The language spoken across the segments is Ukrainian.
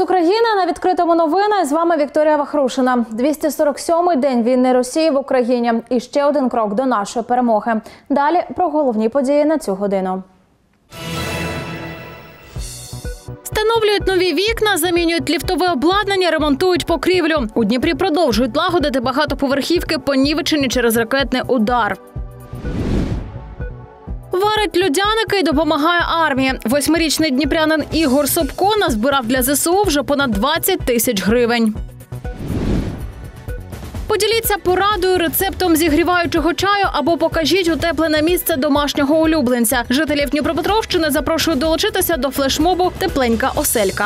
України на відкритому новини. З вами Вікторія Вахрушина. 247-й день війни Росії в Україні. І ще один крок до нашої перемоги. Далі про головні події на цю годину. Встановлюють нові вікна, замінюють ліфтове обладнання, ремонтують покрівлю. У Дніпрі продовжують лагодити багатоповерхівки, понівечені через ракетний удар. Варить льодяники і допомагає армії. 8-річний дніпрянин Ігор Собко назбирав для ЗСУ вже понад 20 тисяч гривень. Поділіться порадою, рецептом зігріваючого чаю або покажіть утеплене місце домашнього улюбленця. Жителів Дніпропетровщини запрошують долучитися до флешмобу «Тепленька оселька».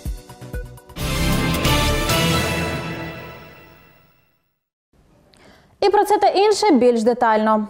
І про це та інше більш детально.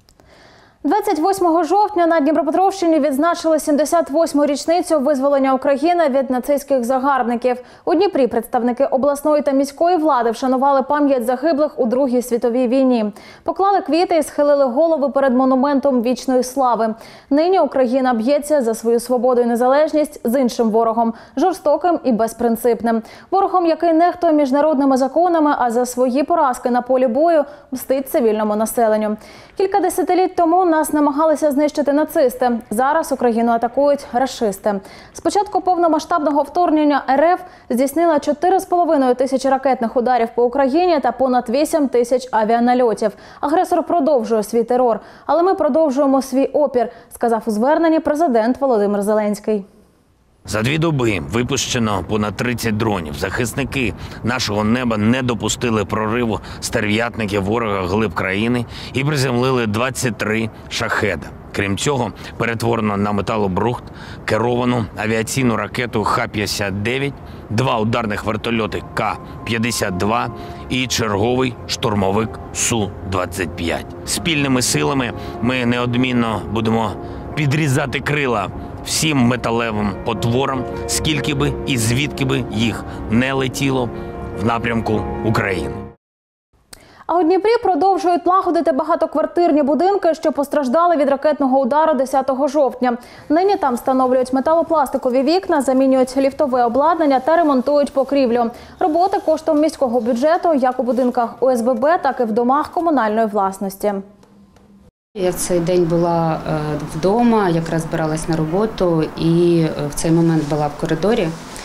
28 жовтня на Дніпропетровщині відзначили 78-му річницю визволення України від нацистських загарбників. У Дніпрі представники обласної та міської влади вшанували пам'ять загиблих у Другій світовій війні. Поклали квіти і схилили голови перед монументом вічної слави. Нині Україна б'ється за свою свободу і незалежність з іншим ворогом – жорстоким і безпринципним. Ворогом, який нехтує міжнародними законами, а за свої поразки на полі бою мстить цивільному населенню. Кілька десятиліть тому нас намагалися знищити нацисти. Зараз Україну атакують рашисти. З початку повномасштабного вторгнення РФ здійснила 4,5 тисячі ракетних ударів по Україні та понад 8 тисяч авіанальотів. Агресор продовжує свій терор. Але ми продовжуємо свій опір, сказав у зверненні президент Володимир Зеленський. За 2 доби випущено понад 30 дронів. Захисники нашого неба не допустили прориву стерв'ятників ворога глиб країни і приземлили 23 шахеда. Крім цього, перетворено на металобрухт керовану авіаційну ракету Х-59, 2 ударних вертольоти К-52 і черговий штурмовик Су-25. Спільними силами ми неодмінно будемо підрізати крила всім металевим потворам, скільки би і звідки би їх не летіло в напрямку України. А у Дніпрі продовжують лагодити багатоквартирні будинки, що постраждали від ракетного удару 10 жовтня. Нині там встановлюють металопластикові вікна, замінюють ліфтове обладнання та ремонтують покрівлю. Роботи коштом міського бюджету як у будинках ОСББ, так і в домах комунальної власності. Я в цей день була вдома, якраз збиралась на роботу і в цей момент була в коридорі.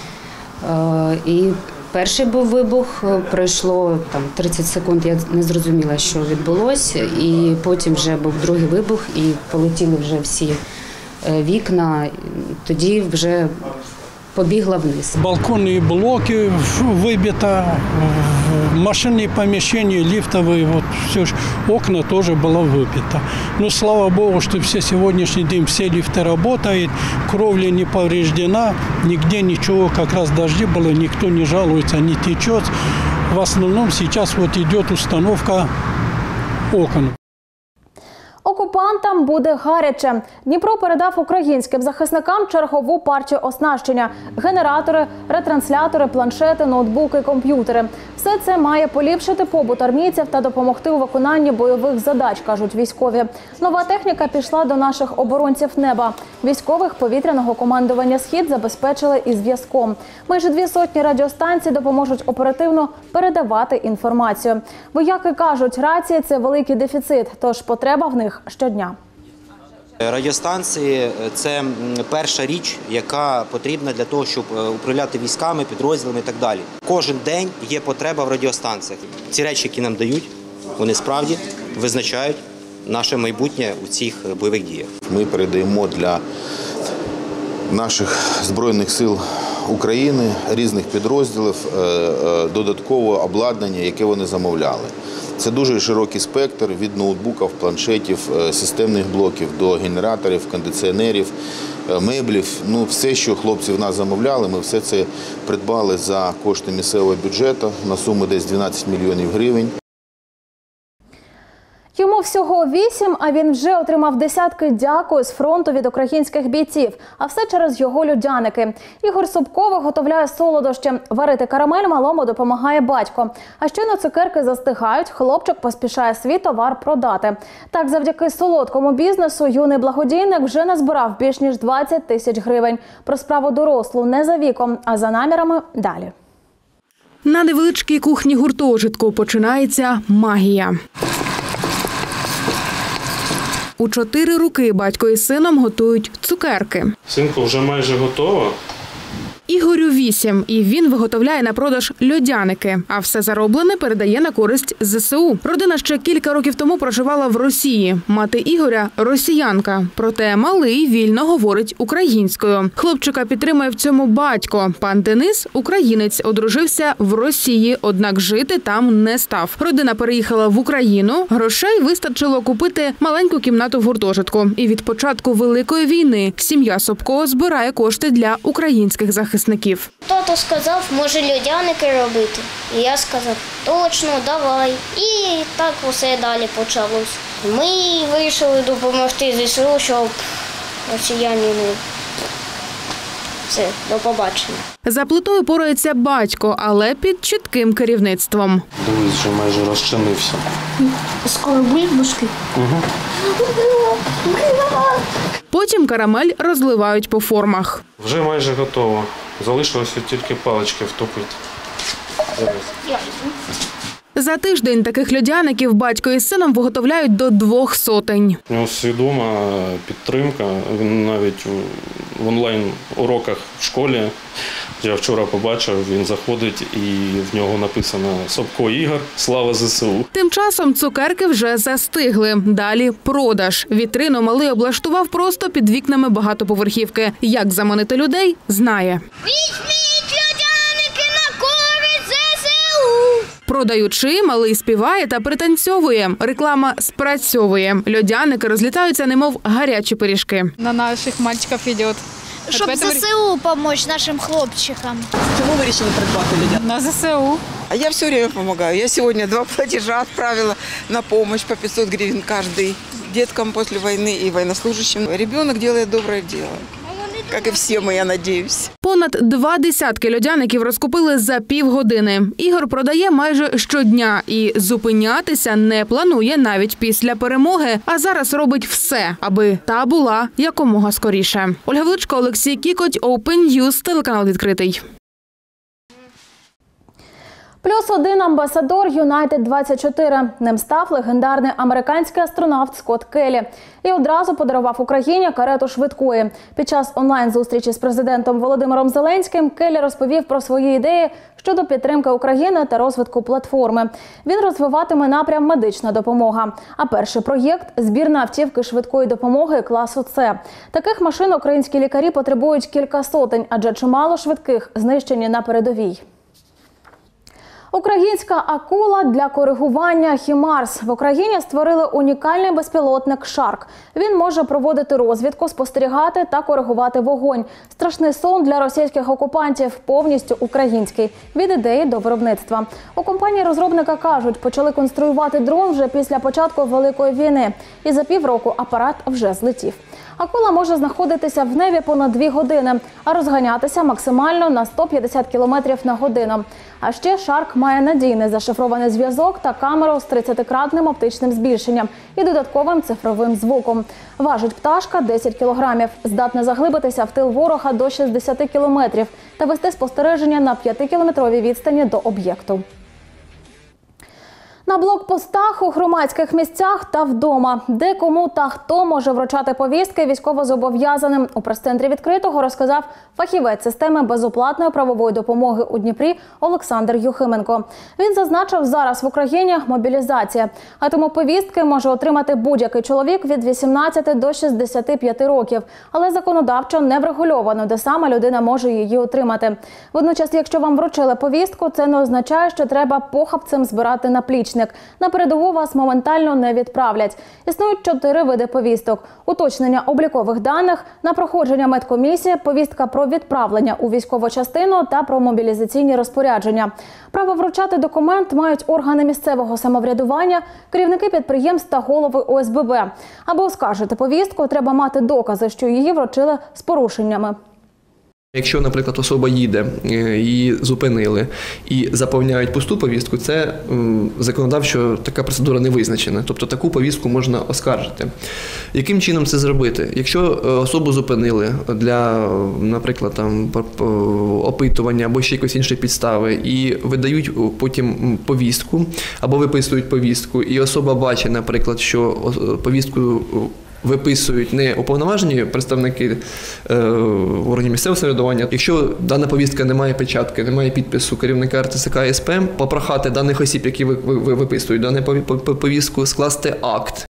І перший був вибух, пройшло 30 секунд, я не зрозуміла, що відбулося. І потім вже був другий вибух і полетіли вже всі вікна, тоді вже побігла вниз. Балконные блоки выбито, машинные помещения, лифтовые, вот все, окна тоже было выбито. Но слава богу, что все сегодняшний день все лифты работают, кровля не повреждена, нигде ничего, как раз дожди было, никто не жалуется, не течет. В основном сейчас вот идет установка окон. Окупантам буде гаряче. Дніпро передав українським захисникам чергову партію оснащення – генератори, ретранслятори, планшети, ноутбуки, комп'ютери. Все це має поліпшити побут армійців та допомогти у виконанні бойових задач, кажуть військові. Нова техніка пішла до наших оборонців неба. Військових повітряного командування «Схід» забезпечили і зв'язком. Майже 200 радіостанцій допоможуть оперативно передавати інформацію. Вояки кажуть, рації – це великий дефіцит, тож потреба в них щодня. Радіостанції – це перша річ, яка потрібна для того, щоб управляти військами, підрозділами і так далі. Кожен день є потреба в радіостанціях. Ці речі, які нам дають, вони справді визначають наше майбутнє у цих бойових діях. Ми передаємо для наших Збройних сил України, різних підрозділів додаткове обладнання, яке вони замовляли. Це дуже широкий спектр від ноутбуків, планшетів, системних блоків до генераторів, кондиціонерів, меблів. Все, що хлопці в нас замовляли, ми все це придбали за кошти місцевого бюджету на суму десь 12 мільйонів гривень. Йому всього 8, а він вже отримав десятки дякую з фронту від українських бійців. А все через його льодяники. Ігор Собко виготовляє солодощі. Варити карамель малому допомагає батько. А щойно цукерки застигають, хлопчик поспішає свій товар продати. Так, завдяки солодкому бізнесу юний благодійник вже назбирав більш ніж 20 тисяч гривень. Про справу дорослу не за віком, а за намірами далі. На невеличкій кухні гуртожитку починається магія. У 4 руки батько із сином готують цукерки. Синку, вже майже готово. Ігорю 8, і він виготовляє на продаж льодяники, а все зароблене передає на користь ЗСУ. Родина ще кілька років тому проживала в Росії. Мати Ігоря – росіянка, проте малий вільно говорить українською. Хлопчика підтримує в цьому батько. Пан Денис – українець, одружився в Росії, однак жити там не став. Родина переїхала в Україну, грошей вистачило купити маленьку кімнату в гуртожитку. І від початку Великої війни сім'я Собко збирає кошти для українських захисників. Тато сказав, може льодяники робити. І я сказав, точно, давай. І так усе далі почалось. Ми вирішили допомогти ЗСУ, щоб росіяни не... Все, до побачення. За плитою порається батько, але під чітким керівництвом. Дивись, вже майже розчинився. Скоро бульбашки. Потім карамель розливають по формах. Вже майже готово. Залишилося тільки палички втопити. За тиждень таких льодяників батько із сином виготовляють до 200. У нього свідома підтримка. Він навіть в онлайн-уроках в школі, я вчора побачив, він заходить і в нього написано «Собко Ігор, слава ЗСУ». Тим часом цукерки вже застигли. Далі продаж. Вітрину малий облаштував просто під вікнами багатоповерхівки. Як заманити людей – знає. Візьміть льодяники на користь ЗСУ! Продаючи, малий співає та пританцьовує. Реклама спрацьовує. Льодяники розлітаються, немов гарячі пиріжки. На наших мальчиков идет. Щоб ЗСУ допомогти нашим хлопчикам. Чому ви вирішили придбати льодяники? На ЗСУ. А я все время помогаю. Я сегодня 2 платежа отправила на помощь по 500 гривен каждый деткам после войны и военнослужащим. Ребенок делает доброе дело. Як і всі ми, я надіюсь. Понад 20 льодяників розкупили за півгодини. Ігор продає майже щодня і зупинятися не планує навіть після перемоги, а зараз робить все, аби та була якомога скоріше. Ольга Величко, Олексій Кікоть, Open News, телеканал «Відкритий». +1 амбасадор Юнайтед-24. Ним став легендарний американський астронавт Скотт Келлі. І одразу подарував Україні карету швидкої. Під час онлайн-зустрічі з президентом Володимиром Зеленським Келлі розповів про свої ідеї щодо підтримки України та розвитку платформи. Він розвиватиме напрям «Медична допомога». А перший проєкт – збірна автівки швидкої допомоги класу С. Таких машин українські лікарі потребують кілька сотень, адже чимало швидких знищені на передовій. Українська акула для коригування «Хімарс». В Україні створили унікальний безпілотник «Шарк». Він може проводити розвідку, спостерігати та коригувати вогонь. Страшний сон для російських окупантів повністю український. Від ідеї до виробництва. У компанії-розробника кажуть, почали конструювати дрон вже після початку Великої війни. І за півроку апарат вже злетів. Акула може знаходитися в небі понад 2 години, а розганятися максимально на 150 км на годину. А ще «Шарк» має надійний зашифрований зв'язок та камеру з 30-кратним оптичним збільшенням і додатковим цифровим звуком. Важить пташка 10 кілограмів, здатна заглибитися в тил ворога до 60 кілометрів та вести спостереження на 5-кілометровій відстані до об'єкту. На блокпостах, у громадських місцях та вдома. Де, кому та хто може вручати повістки військовозобов'язаним. У прес-центрі «Відкритого» розказав фахівець системи безоплатної правової допомоги у Дніпрі Олександр Юхименко. Він зазначив, зараз в Україні мобілізація. А тому повістки може отримати будь-який чоловік від 18 до 65 років. Але законодавчо не врегульовано, де саме людина може її отримати. Водночас, якщо вам вручили повістку, це не означає, що треба похапцем збирати наплічники. заручник. На передову вас моментально не відправлять. Існують 4 види повісток: уточнення облікових даних, на проходження медкомісії, повістка про відправлення у військову частину та про мобілізаційні розпорядження. Право вручати документ мають органи місцевого самоврядування, керівники підприємств та голови ОСББ. Аби оскаржити повістку, треба мати докази, що її вручили з порушеннями. Якщо, наприклад, особа їде, її зупинили і заповняють пусту повістку, це законодавчо така процедура не визначена. Тобто таку повістку можна оскаржити. Яким чином це зробити? Якщо особу зупинили для, наприклад, опитування або ще якоїсь іншої підстави і видають потім повістку або виписують повістку, і особа бачить, наприклад, що повістку виписують не уповноважені представники органів місцевого самоврядування. Якщо дана повістка не має печатки, не має підпису керівника РТЦК СП, попрохати даних осіб, які виписують дану повістку, скласти акт.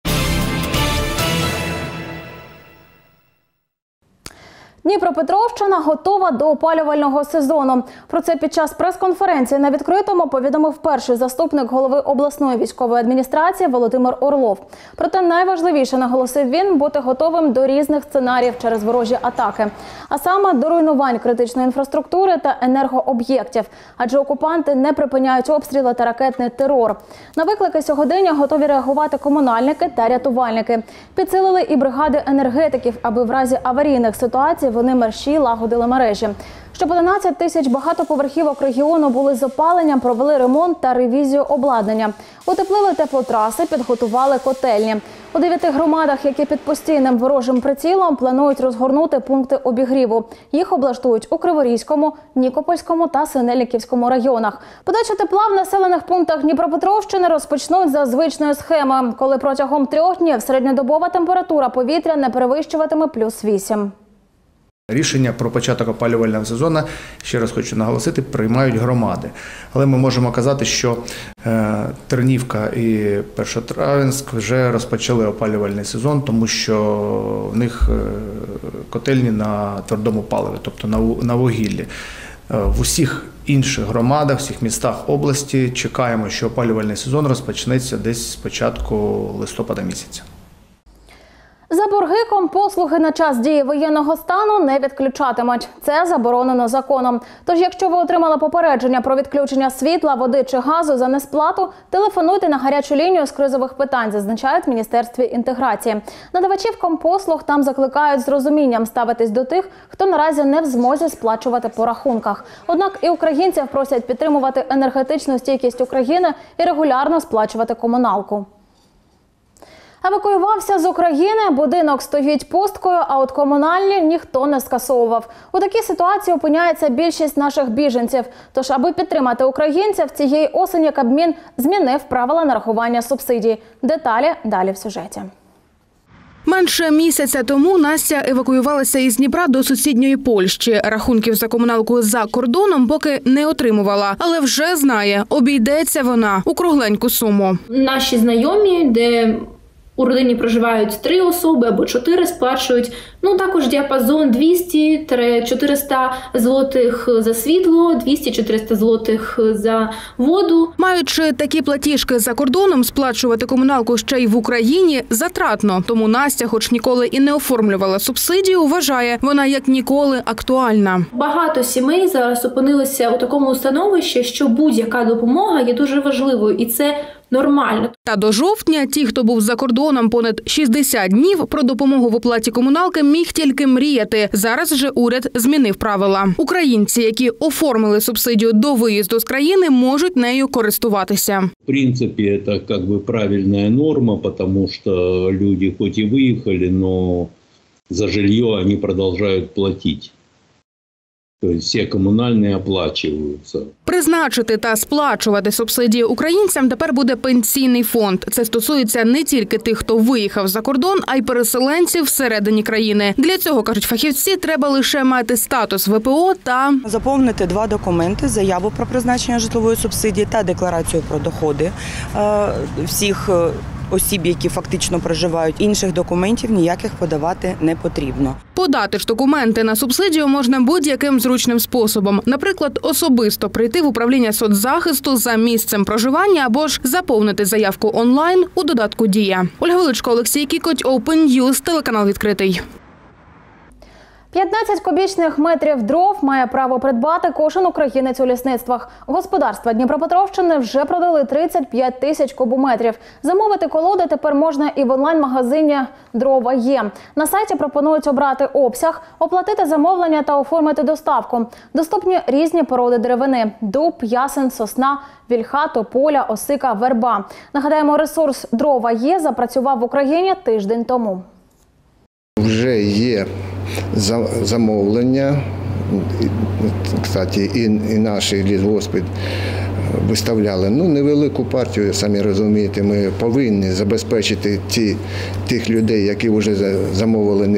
Дніпропетровщина готова до опалювального сезону. Про це під час прес-конференції на відкритому повідомив перший заступник голови обласної військової адміністрації Володимир Орлов. Проте найважливіше, наголосив він, бути готовим до різних сценаріїв через ворожі атаки. А саме до руйнувань критичної інфраструктури та енергооб'єктів. Адже окупанти не припиняють обстріли та ракетний терор. На виклики сьогодення готові реагувати комунальники та рятувальники. Підсилили і бригади енергетиків, аби в разі аварійних ситуацій вони мерщій лагодили мережі. Щоб 11 тисяч багатоповерхівок регіону були з опаленням, провели ремонт та ревізію обладнання. Утеплили теплотраси, підготували котельні. У 9 громадах, які під постійним ворожим прицілом, планують розгорнути пункти обігріву. Їх облаштують у Криворізькому, Нікопольському та Синельниківському районах. Подачу тепла в населених пунктах Дніпропетровщини розпочнуть за звичною схемою, коли протягом 3 днів середньодобова температура повітря не перевищуватиме +8. Рішення про початок опалювального сезону, ще раз хочу наголосити, приймають громади. Але ми можемо казати, що Тернівка і Першотравенськ вже розпочали опалювальний сезон, тому що в них котельні на твердому паливі, тобто на вугіллі. В усіх інших громадах, всіх містах області чекаємо, що опалювальний сезон розпочнеться десь з початку листопада місяця. За борги компослуги на час дії воєнного стану не відключатимуть. Це заборонено законом. Тож, якщо ви отримали попередження про відключення світла, води чи газу за несплату, телефонуйте на гарячу лінію з кризових питань, зазначають в Міністерстві інтеграції. Надавачів компослуг там закликають з розумінням ставитись до тих, хто наразі не в змозі сплачувати по рахунках. Однак і українців просять підтримувати енергетичну стійкість України і регулярно сплачувати комуналку. Евакуювався з України, будинок стоїть пусткою, а от комунальні ніхто не скасовував. У такій ситуації опиняється більшість наших біженців. Тож, аби підтримати українців, цієї осені Кабмін змінив правила нарахування субсидій. Деталі далі в сюжеті. Менше місяця тому Настя евакуювалася із Дніпра до сусідньої Польщі. Рахунків за комуналку за кордоном поки не отримувала, але вже знає, обійдеться вона у кругленьку суму. Наші знайомі, де у родині проживають 3 особи або 4, сплачують також діапазон 200-400 злотих за світло, 200-400 злотих за воду. Маючи такі платіжки за кордоном, сплачувати комуналку ще й в Україні затратно. Тому Настя, хоч ніколи і не оформлювала субсидію, вважає, вона як ніколи актуальна. Багато сімей зараз опинилися у такому становищі, що будь-яка допомога є дуже важливою, і це нормально. Та до жовтня ті, хто був за кордоном понад 60 днів, про допомогу в оплаті комуналки міг тільки мріяти. Зараз же уряд змінив правила. Українці, які оформили субсидію до виїзду з країни, можуть нею користуватися. В принципі, це правильна норма, тому що люди хоч і виїхали, але за житло вони продовжують платити. Тобто всі комунальні оплачуються. Призначити та сплачувати субсидії українцям тепер буде пенсійний фонд. Це стосується не тільки тих, хто виїхав за кордон, а й переселенців всередині країни. Для цього, кажуть фахівці, треба лише мати статус ВПО та заповнити 2 документи: заяву про призначення житлової субсидії та декларацію про доходи всіх осіб, які фактично проживають. Інших документів ніяких подавати не потрібно. Подати ж документи на субсидію можна будь-яким зручним способом. Наприклад, особисто прийти в управління соцзахисту за місцем проживання або ж заповнити заявку онлайн у додатку «Дія». Ольга Величко, Олексій Кікоть, Open News, телеканал «Відкритий». 15 кубічних метрів дров має право придбати кожен українець у лісництвах. Господарства Дніпропетровщини вже продали 35 тисяч кубометрів. Замовити колоди тепер можна і в онлайн-магазині «Дрова є». На сайті пропонують обрати обсяг, оплатити замовлення та оформити доставку. Доступні різні породи деревини – дуб, ясен, сосна, вільха, тополя, осика, верба. Нагадаємо, ресурс «Дрова є» запрацював в Україні тиждень тому. Вже є замовлення, кстати, і наші лісгоспи виставляли невелику партію, самі розумієте, ми повинні забезпечити тих людей, які вже замовили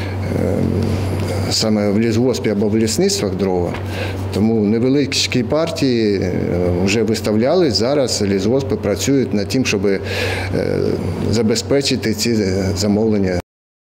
саме в лісгоспі або в лісництвах дрова. Тому невеликі партії вже виставляли, зараз лісгоспи працюють над тим, щоб забезпечити ці замовлення.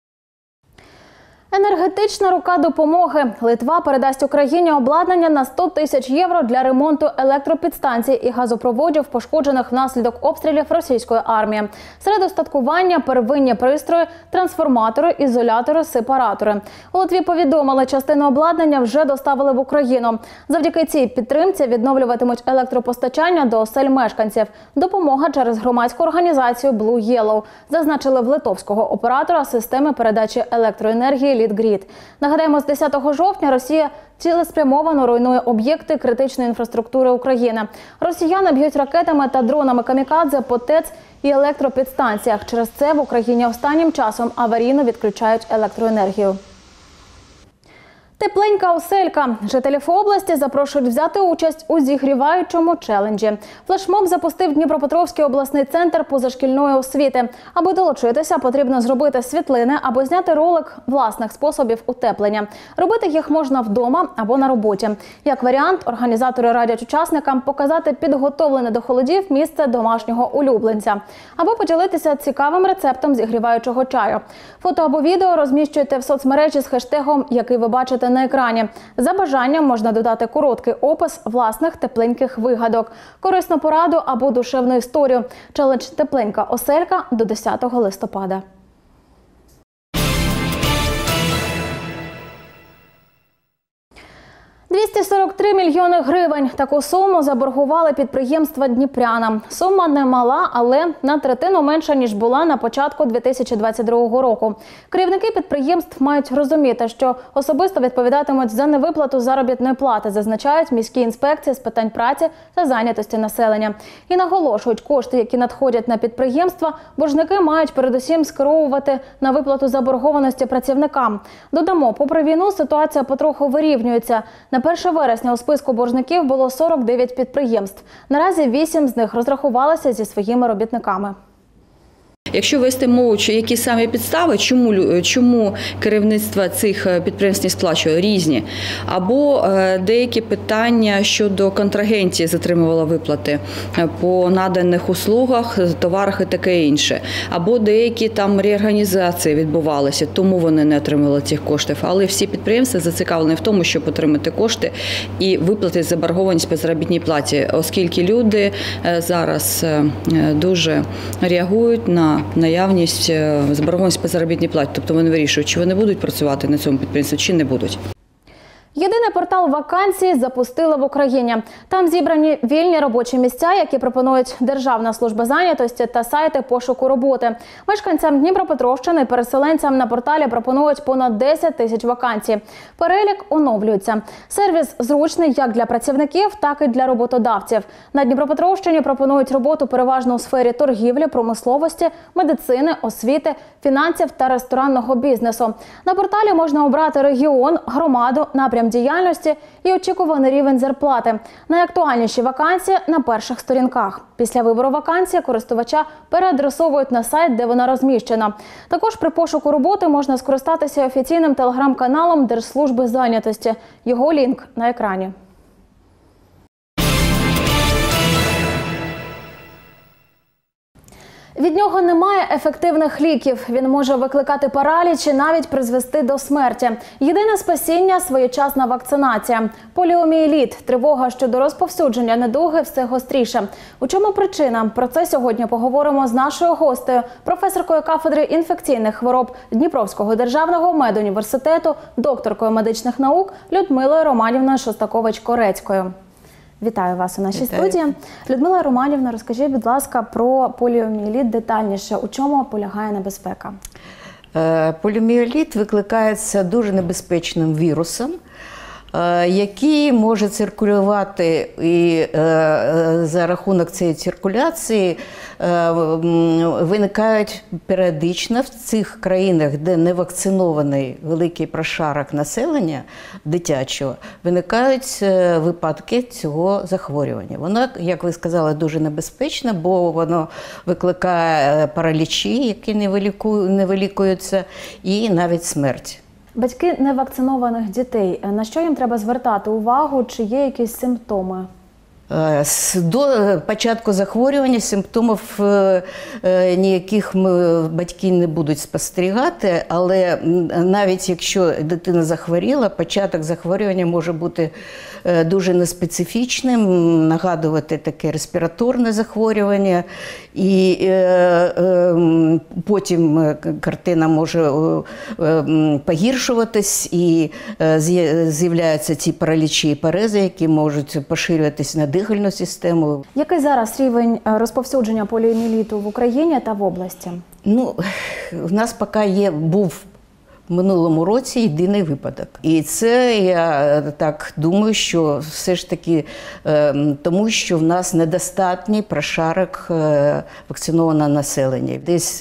Енергетична рука допомоги. Литва передасть Україні обладнання на 100 тисяч євро для ремонту електропідстанцій і газопроводів, пошкоджених внаслідок обстрілів російської армії. Серед устаткування – первинні пристрої, трансформатори, ізолятори, сепаратори. У Литві повідомили, частину обладнання вже доставили в Україну. Завдяки цій підтримці відновлюватимуть електропостачання до осель мешканців. Допомога через громадську організацію Blue Yellow, зазначили в литовського оператора системи передачі електроенергії «Літгрід». Нагадаємо, з 10 жовтня Росія цілеспрямовано руйнує об'єкти критичної інфраструктури України. Росіяни б'ють ракетами та дронами камікадзе по ТЕЦ і електропідстанціях. Через це в Україні останнім часом аварійно відключають електроенергію. Тепленька оселька. Жителів області запрошують взяти участь у зігріваючому челенджі. Флешмоб запустив Дніпропетровський обласний центр позашкільної освіти. Аби долучитися, потрібно зробити світлини або зняти ролик власних способів утеплення. Робити їх можна вдома або на роботі. Як варіант, організатори радять учасникам показати підготовлене до холодів місце домашнього улюбленця. Або поділитися цікавим рецептом зігріваючого чаю. Фото або відео розміщуйте в соцмережі з хештегом, який ви бачите на екрані. За бажанням можна додати короткий опис власних тепленьких вигадок, корисну пораду або душевну історію. Челендж «Тепленька оселька» до 10 листопада. $243 мільйони гривень. Таку суму заборгували підприємства дніпрянам. Сума немала, але на третину менша, ніж була на початку 2022 року. Керівники підприємств мають розуміти, що особисто відповідатимуть за невиплату заробітної плати, зазначають міські інспекції з питань праці та зайнятості населення. І наголошують, кошти, які надходять на підприємства, боржники мають передусім скеровувати на виплату заборгованості працівникам. Додамо, попри війну, ситуація потроху вирівнюється. На 1 вересня у списку боржників було 49 підприємств. Наразі 8 з них розрахувалися зі своїми робітниками. Якщо вести мову, які саме підстави, чому керівництво цих підприємств не сплачує, різні. Або деякі питання щодо контрагентів затримувало виплати по наданих услугах, товарах і таке інше. Або деякі там реорганізації відбувалися, тому вони не отримали цих коштів. Але всі підприємства зацікавлені в тому, щоб отримати кошти і виплатити заборгованість по заробітній платі, оскільки люди зараз дуже реагують на наявність заборгованості по заробітній платі. Тобто вони вирішують, чи вони будуть працювати на цьому підприємстві, чи не будуть. Єдиний портал вакансій запустили в Україні. Там зібрані вільні робочі місця, які пропонують Державна служба зайнятості та сайти пошуку роботи. Мешканцям Дніпропетровщини і переселенцям на порталі пропонують понад 10 тисяч вакансій. Перелік оновлюється. Сервіс зручний як для працівників, так і для роботодавців. На Дніпропетровщині пропонують роботу переважно у сфері торгівлі, промисловості, медицини, освіти, фінансів та ресторанного бізнесу. На порталі можна обрати регіон, громаду, напрям діяльності і очікуваний рівень зарплати. Найактуальніші вакансії на перших сторінках. Після вибору вакансії користувача переадресовують на сайт, де вона розміщена. Також при пошуку роботи можна скористатися офіційним телеграм-каналом Держслужби зайнятості. Його лінк на екрані. Від нього немає ефективних ліків. Він може викликати параліч і навіть призвести до смерті. Єдине спасіння – своєчасна вакцинація. Поліомієліт – тривога щодо розповсюдження недуги все гостріше. У чому причина? Про це сьогодні поговоримо з нашою гостею, професоркою кафедри інфекційних хвороб Дніпровського державного медуніверситету, докторкою медичних наук Людмилою Романівною Шостакович-Корецькою. Вітаю вас у нашій студії. Людмила Романівна, розкажіть, будь ласка, про поліомієліт детальніше. У чому полягає небезпека? Поліомієліт викликається дуже небезпечним вірусом, який може циркулювати, і за рахунок цієї циркуляції виникають періодично в цих країнах, де не вакцинований великий прошарок населення дитячого, виникають випадки цього захворювання. Воно, як ви сказали, дуже небезпечне, бо воно викликає паралічі, які не вилікуються, і навіть смерть. Батьки невакцинованих дітей, на що їм треба звертати увагу, чи є якісь симптоми? До початку захворювання симптомів ніяких батьки не будуть спостерігати, але навіть якщо дитина захворіла, початок захворювання може бути дуже неспецифічним, нагадувати таке респіраторне захворювання, і потім картина може погіршуватись, і з'являються ці паралічі і парези, які можуть поширюватись на дихальну систему. Який зараз рівень розповсюдження поліомієліту в Україні та в області? Ну, в нас поки був в минулому році єдиний випадок. І це, я так думаю, що все ж таки тому, що в нас недостатній прошарок вакцинованого населення. Десь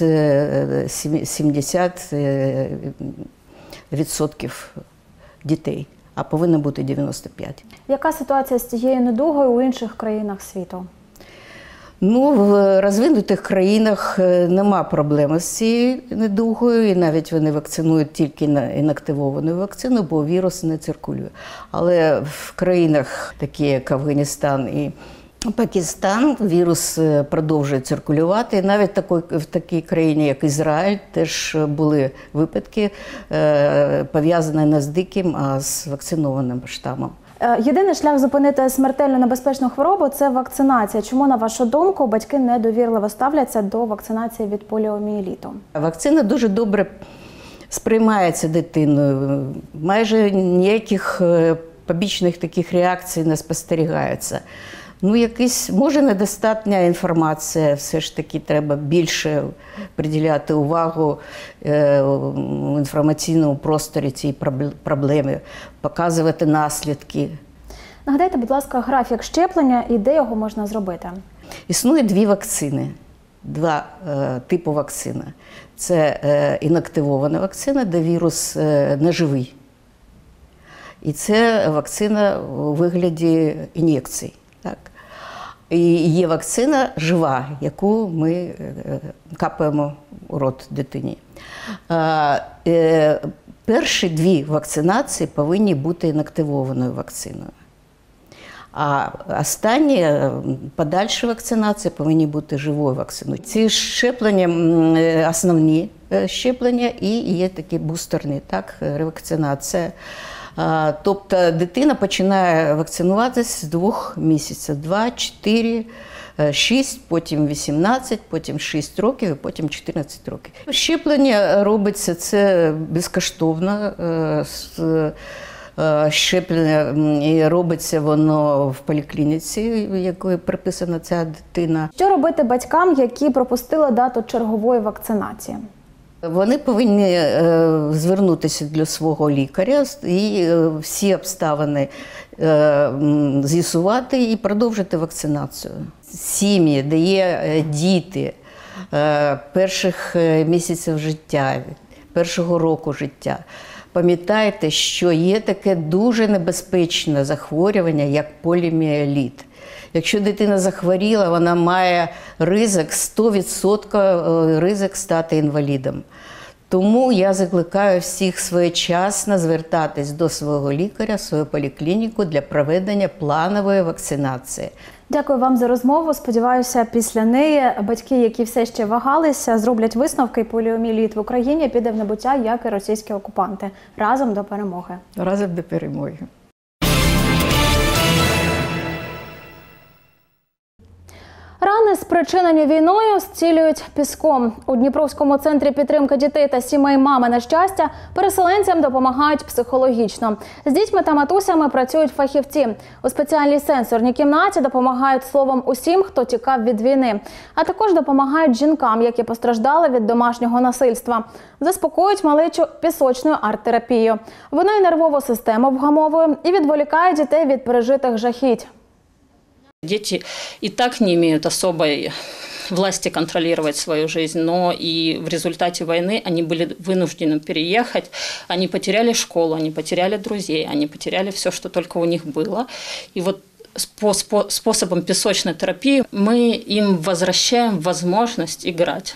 70% дітей, а повинно бути 95%. Яка ситуація з цією недугою у інших країнах світу? Ну, в розвинутих країнах нема проблеми з цією недугою, і навіть вони вакцинують тільки інактивованою вакциною, бо вірус не циркулює. Але в країнах, такі як Афганістан і Пакистан, вірус продовжує циркулювати. І навіть в такій країні, як Ізраїль, теж були випадки, пов'язані не з диким, а з вакцинованим штамом. Єдиний шлях зупинити смертельно небезпечну хворобу – це вакцинація. Чому, на вашу думку, батьки недовірливо ставляться до вакцинації від поліомієліту? Вакцина дуже добре сприймається дитиною. Майже ніяких побічних таких реакцій не спостерігається. Ну, може недостатня інформація, все ж таки треба більше приділяти увагу в інформаційному просторі цій проблемі, показувати наслідки. Нагадайте, будь ласка, графік щеплення і де його можна зробити? Існує два типи вакцини. Це інактивована вакцина, де вірус не живий. І це вакцина у вигляді ін'єкцій. Так. І є вакцина жива, яку ми капаємо у рот дитині. Перші дві вакцинації повинні бути інактивованою вакциною. А останні, подальші вакцинації повинні бути живою вакциною. Ці щеплення, основні щеплення, і є такі бустерні, так, ревакцинація. Тобто дитина починає вакцинуватися з 2 місяців. 2, 4, 6, потім 18, потім 6 років і потім 14 років. Щеплення робиться це безкоштовно. Щеплення робиться воно в поліклініці, якою приписана ця дитина. Що робити батькам, які пропустили дату чергової вакцинації? Вони повинні звернутися до свого лікаря і всі обставини з'ясувати і продовжити вакцинацію. Сім'ї, де є діти перших місяців життя, першого року життя, пам'ятайте, що є таке дуже небезпечне захворювання, як поліомієліт. Якщо дитина захворіла, вона має ризик, 100% ризик стати інвалідом. Тому я закликаю всіх своєчасно звертатись до свого лікаря, в свою поліклініку для проведення планової вакцинації. Дякую вам за розмову. Сподіваюся, після неї батьки, які все ще вагалися, зроблять висновки, і поліомієліт в Україні піде в небуття, як і російські окупанти. Разом до перемоги. Разом до перемоги. Рани, спричинені війною, зцілюють піском. У Дніпровському центрі підтримки дітей та сімей «Мамине щастя» переселенцям допомагають психологічно. З дітьми та матусями працюють фахівці. У спеціальній сенсорній кімнаті допомагають словом усім, хто тікав від війни. А також допомагають жінкам, які постраждали від домашнього насильства. Заспокоюють малечу пісочною арт-терапією. Вона і нервову систему вгамовує, і відволікає дітей від пережитих жахіть. Дети и так не имеют особой власти контролировать свою жизнь, но и в результате войны они были вынуждены переехать, они потеряли школу, они потеряли друзей, они потеряли все, что только у них было. И вот способом песочной терапии мы им возвращаем возможность играть.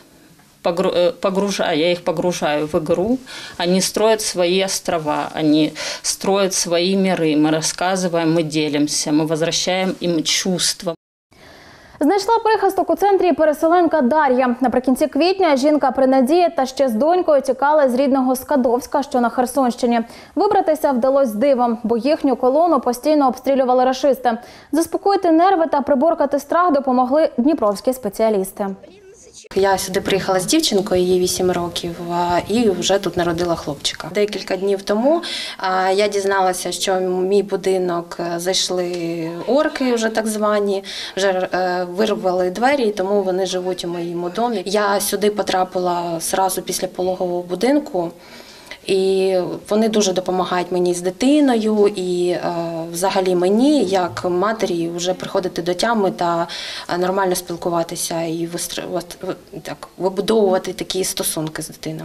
Я их погружаю в игру, они строят свои острова, они строят свои миры, мы рассказываем, мы делимся, мы возвращаем им чувства. Знайшла прихисток у центрі переселенка Дар'я. Наприкінці квітня жінка при Надії та ще з донькою тікала з рідного Скадовська, що на Херсонщині. Вибратися вдалося дивом, бо їхню колону постійно обстрілювали рашисти. Заспокоїти нерви та приборкати страх допомогли дніпровські спеціалісти. Я сюди приїхала з дівчинкою, їй 8 років, і вже тут народила хлопчика. Декілька днів тому я дізналася, що в мій будинок зайшли орки, вже так звані, вже вирвали двері, тому вони живуть у моєму домі. Я сюди потрапила одразу після пологового будинку. І вони дуже допомагають мені з дитиною і взагалі мені, як матері, вже приходити до тями та нормально спілкуватися і вибудовувати такі стосунки з дитиною.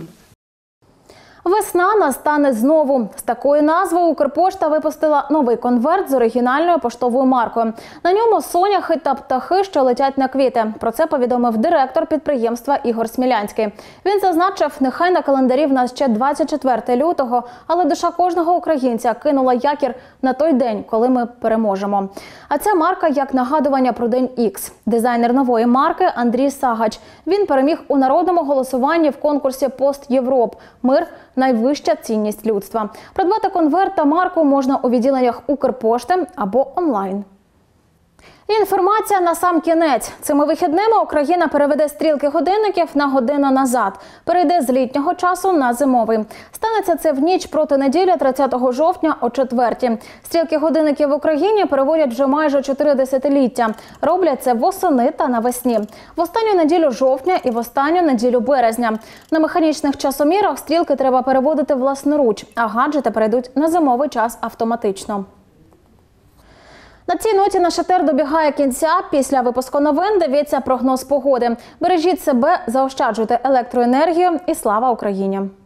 Весна настане знову. З такою назвою Укрпошта випустила новий конверт з оригінальною поштовою маркою. На ньому соняхи та птахи, що летять на квіти. Про це повідомив директор підприємства Ігор Смілянський. Він зазначив, нехай на календарі в нас ще 24 лютого, але душа кожного українця кинула якір на той день, коли ми переможемо. А ця марка як нагадування про День Ікс. Дизайнер нової марки Андрій Сагач. Він переміг у народному голосуванні в конкурсі «Пост Європ. Мир – найвища цінність людства». Придбати конверт та марку можна у відділеннях Укрпошти або онлайн. Інформація на сам кінець. Цими вихідними Україна переведе стрілки годинників на годину назад. Перейде з літнього часу на зимовий. Станеться це в ніч проти неділі 30 жовтня о 4-й. Стрілки годинників в Україні переводять вже майже 4 десятиліття. Роблять це восени та навесні. В останню неділю жовтня і в останню неділю березня. На механічних часомірах стрілки треба переводити власноруч, а гаджети перейдуть на зимовий час автоматично. На цій ноті наш етер добігає кінця. Після випуску новин дивіться прогноз погоди. Бережіть себе, заощаджуйте електроенергію і слава Україні!